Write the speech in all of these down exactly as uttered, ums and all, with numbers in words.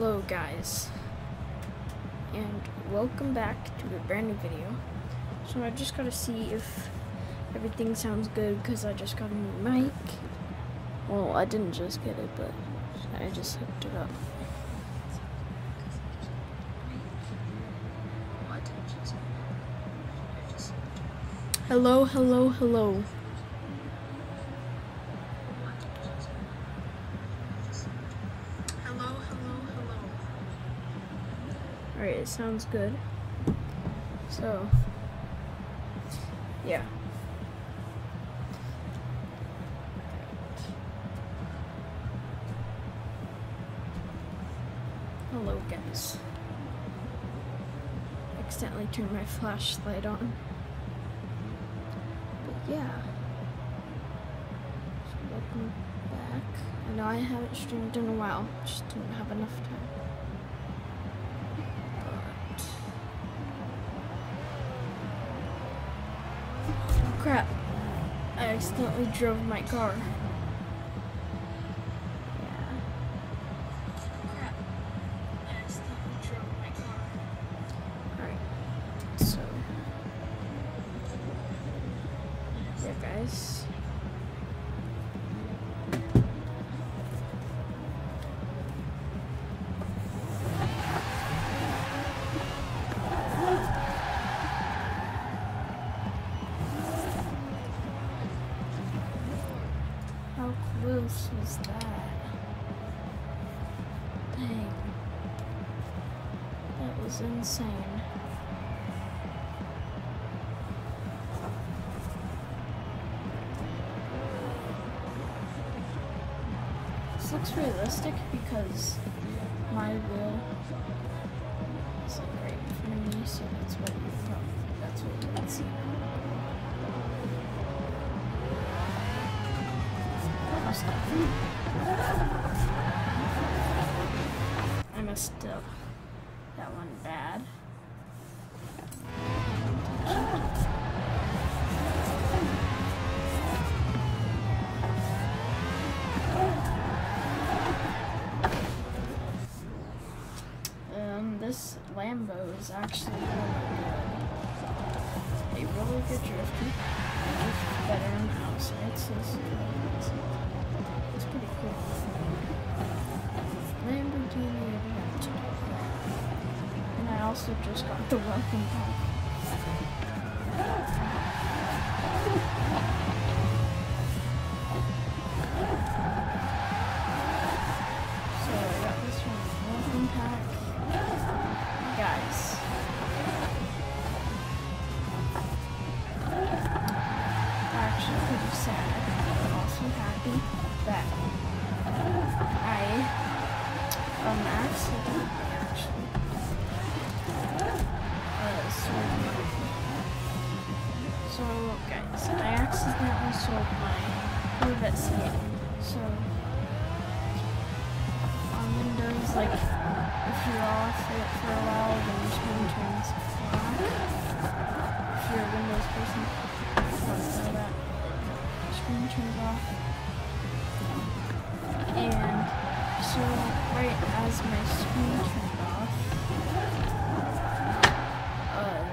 Hello guys, and welcome back to a brand new video. So I just gotta see if everything sounds good because I just got a new mic. Well, I didn't just get it, but I just hooked it up. Hello, hello, hello. Alright, it sounds good. So, yeah. Hello, guys. Accidentally turned my flashlight on. But yeah. So welcome back. I know I haven't streamed in a while, just didn't have enough time. Crap, I accidentally drove my car. Yeah. Crap, I accidentally drove my car. Alright, so. Yeah, guys. How close was that? Dang. That was insane. This looks realistic because my wheel is like right in front of me, so that's what you probably that's what you would see. I messed up that one bad. Um, this Lambo is actually really good. A really good drifter. It's better on the outside, so it's, it's pretty cool. Lamborghini Aventador. And I also just got the welcome pack. So I got this one welcome pack. Guys. Actually pretty sad, but also happy that I um accidentally actually uh, sold my so guys, I accidentally sold my Corvette C eight. So on Windows, like if you're off it for a while, then your screen turns black. If you're a Windows person, so that screen turns off, and so right as my screen turned off, uh,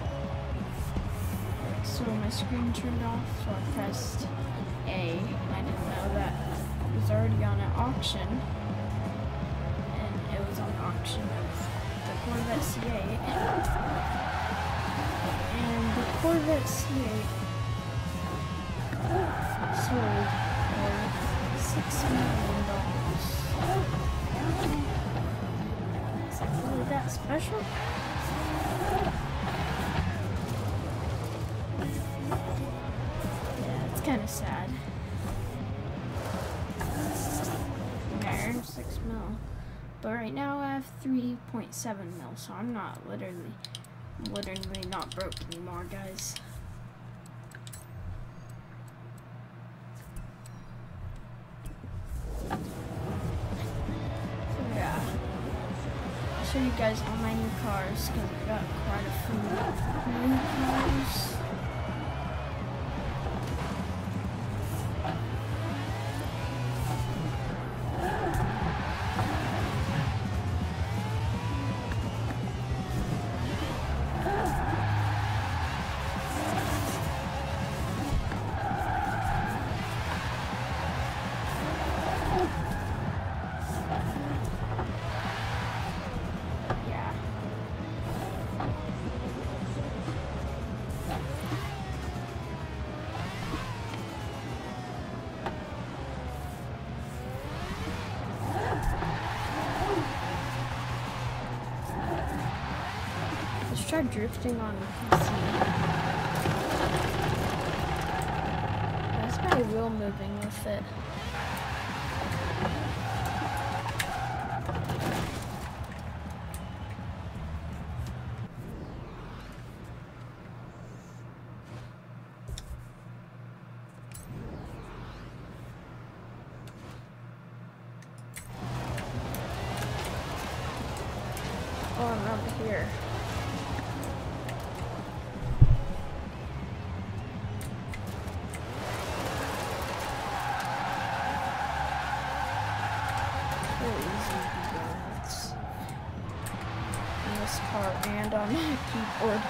so my screen turned off, so I pressed A, and I didn't know that it was already on an auction, and it was on auction of the Corvette C eight, and the Corvette C eight sold for six million dollars. Is it really that special? Yeah, it's kind of sad. I earned six mil, but right now I have three point seven mil, so I'm not literally, literally not broke anymore, guys. Show you guys all my new cars because I got quite a few new cars. try drifting on P C. That's my wheel moving with it. Oh, I'm over here. Really easy to be doing this in this car and on my keyboard.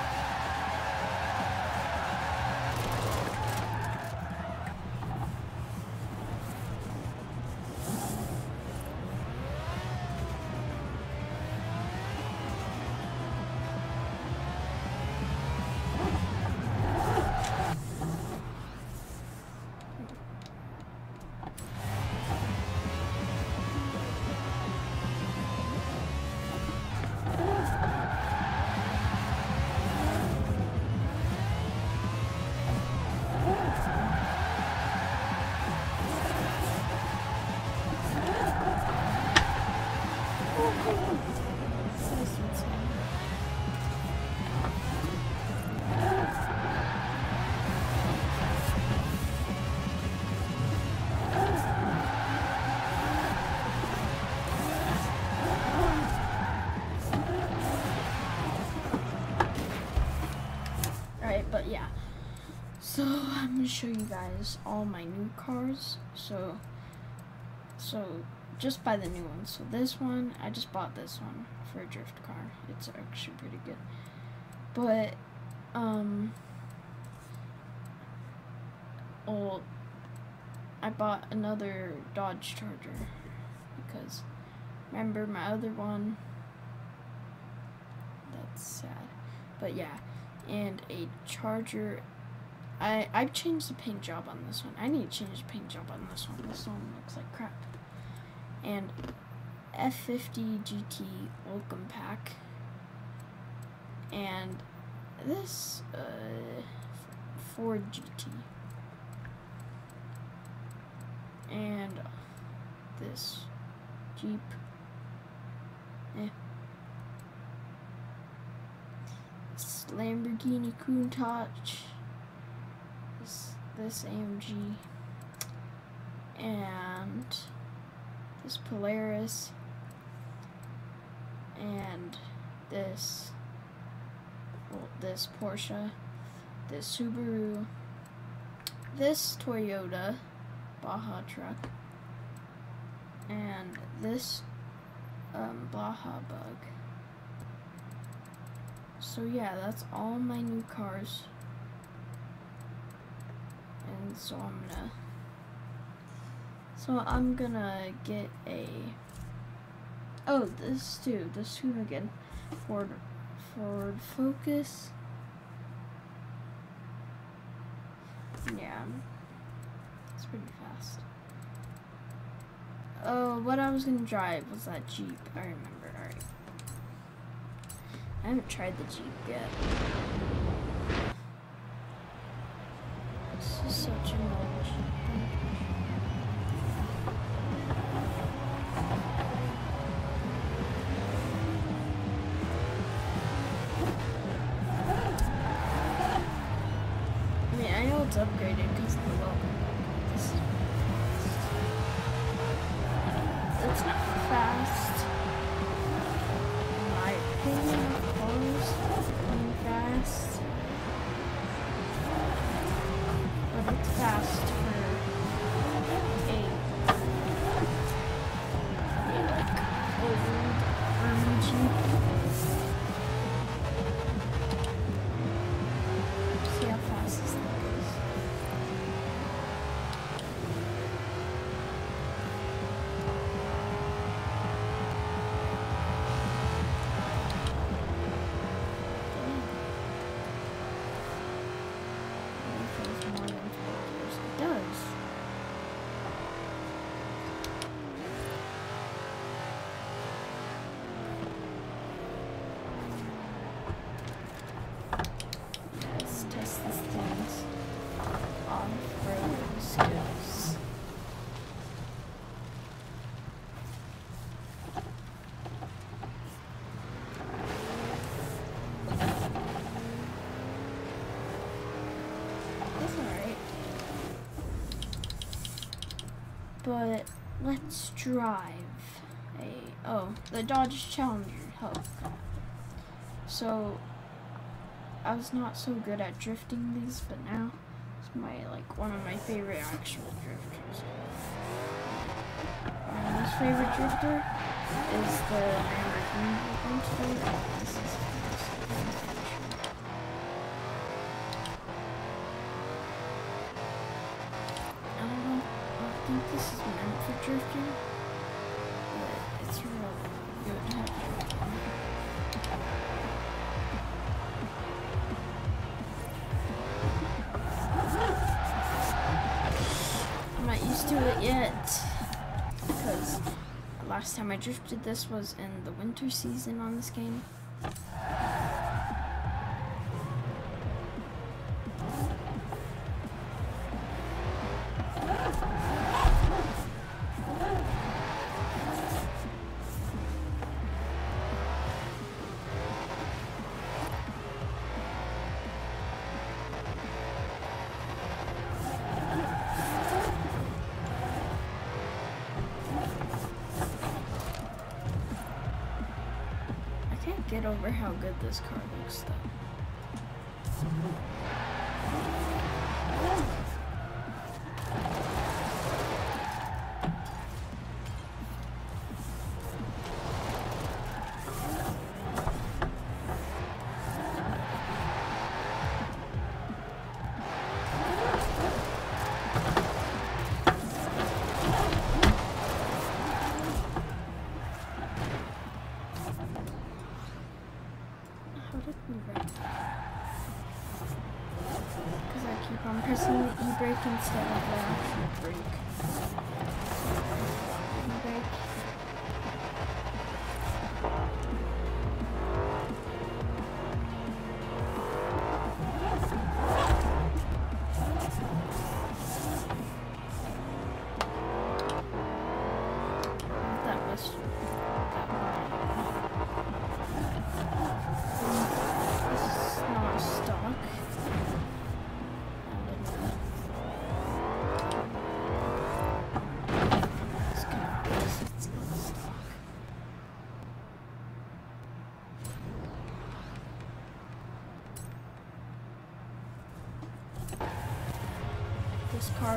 But yeah, so I'm gonna show you guys all my new cars. So, so just buy the new ones. So this one, I just bought this one for a drift car. It's actually pretty good. But, um, well, I bought another Dodge Charger because remember my other one. That's sad, but yeah. And a Charger. I I've changed the paint job on this one. I need to change the paint job on this one. This one looks like crap. And F fifty G T welcome pack. And this uh, Ford G T. And this Jeep. Eh. Lamborghini Countach, this, this A M G, and this Polaris, and this, well, this Porsche, this Subaru, this Toyota Baja truck, and this um, Baja Bug. So yeah, that's all my new cars. And so I'm gonna So I'm gonna get a Oh, this too, this too again. Ford Ford Focus. Yeah. It's pretty fast. Oh, what I was gonna drive was that Jeep. I remember, alright. I haven't tried the Jeep yet. This is such a much. I mean, I know it's upgraded because of the welcome. This is It's not fast. In my opinion. Going fast, but it's fast for a, a like old army Jeep. See how fast this thing goes. It does. but let's drive a, oh, the Dodge Challenger helicopter. So, I was not so good at drifting these, but now it's my, like, one of my favorite actual drifters. My most favorite drifter is the Lamborghini Aventador. This is I don't know, I think this is meant for drifting, but it's really good at drifting. I'm not used to it yet, because the last time I drifted this was in the winter season on this game. Get over how good this car looks though. Because I keep on pressing the e-brake instead of the actual brake. E-brake. That was that one. Stock. It's gonna be it's not stock. This car.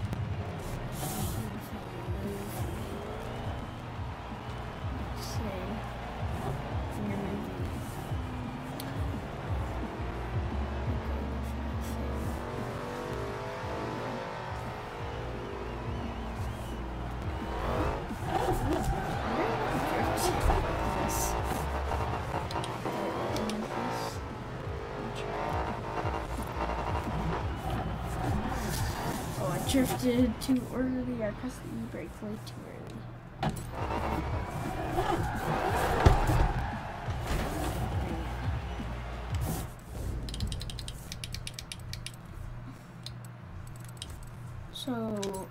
Drifted too early. I pressed the e-brake way too early. So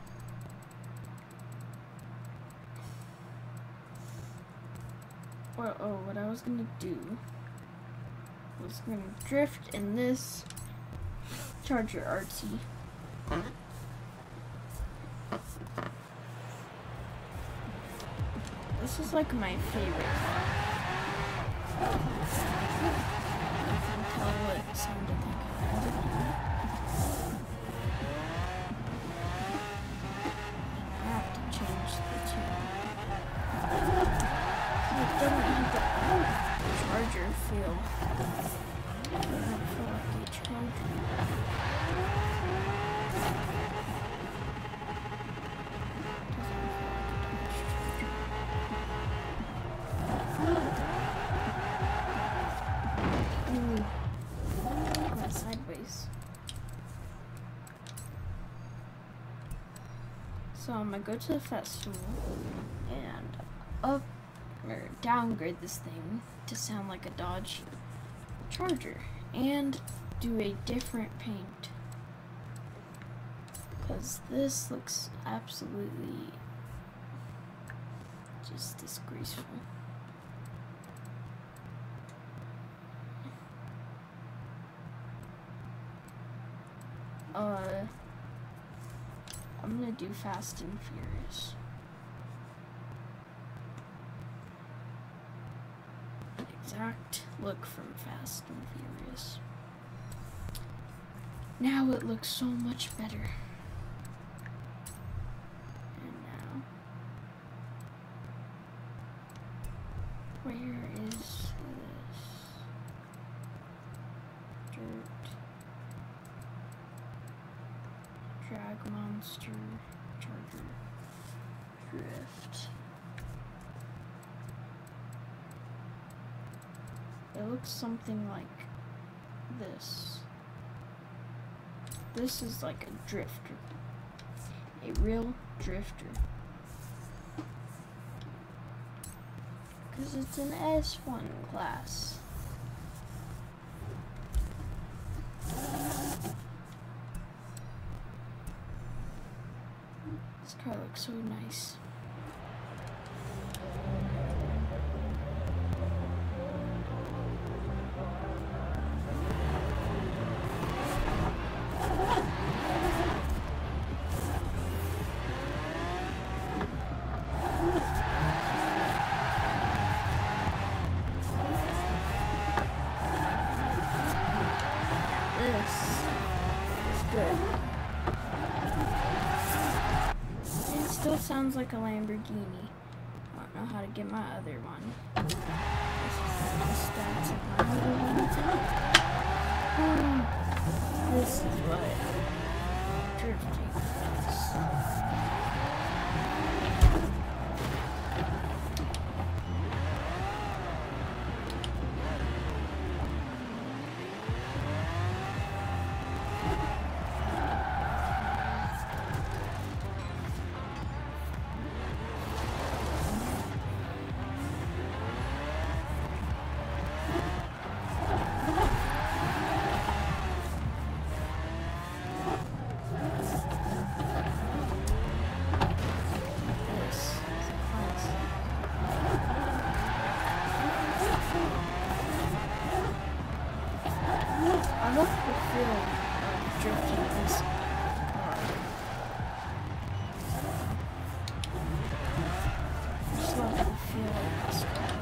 what oh what I was gonna do was gonna drift in this Charger R T. This is like my favorite car. I can tell what it sounded like. I have to change the tune. It doesn't have the Charger feel. It doesn't feel like a Charger. So I'm gonna go to the festival and up or downgrade this thing to sound like a Dodge Charger and do a different paint, because this looks absolutely just disgraceful. Uh I'm gonna do Fast and Furious. Exact look from Fast and Furious. Now it looks so much better. And now, where is this? Dirt. Drag Monster. Charger. Drift. It looks something like this. This is like a drifter. A real drifter. Because it's an S one class. This car looks so nice. This is good. It still sounds like a Lamborghini. I don't know how to get my other one. This is the stats of my other one. This is what drifting is. I love the feeling of drifting this car. I just love the feeling of this car.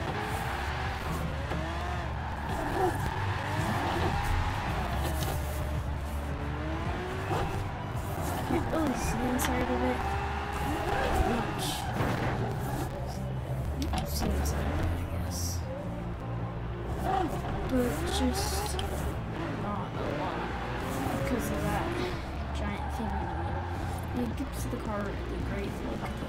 I can't really see inside of it much. You can see inside of it, I guess. But just not a lot because of that giant thing in the middle. It gives the car a great look though.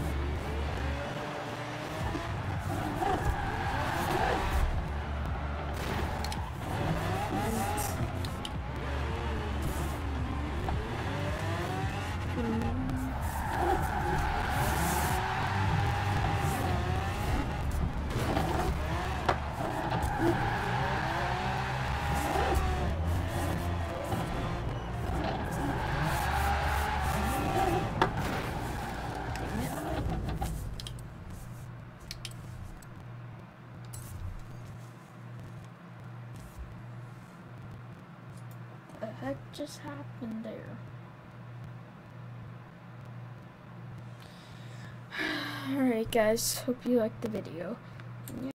What the heck just happened there? Alright guys, hope you liked the video.